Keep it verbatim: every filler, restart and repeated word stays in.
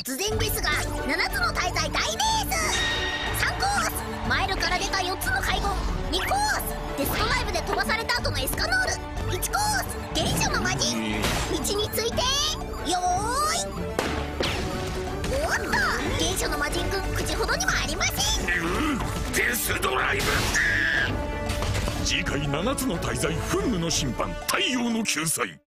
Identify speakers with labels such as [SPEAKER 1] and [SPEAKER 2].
[SPEAKER 1] 突然ですがななつの大罪大レース。さんコースマイルから出たよっつの海軍、にコースデストライブで飛ばされた後のエスカノール、いちコース原初の魔人。位置についてよーい。おっと原初の魔人くん口ほどにはありません。
[SPEAKER 2] デスドライブ。次回ななつの大罪憤怒の審判太陽の救済。